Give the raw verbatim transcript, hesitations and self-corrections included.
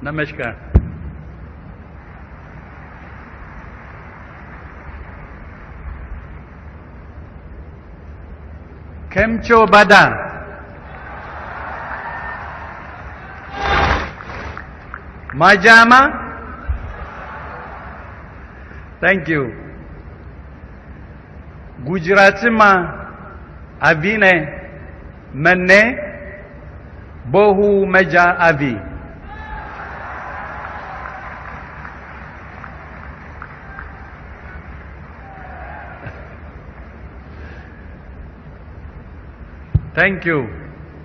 Namaskar. Kem cho bada? Majama? Thank you. Gujarati ma avine mene bohu meja avi. Thank you.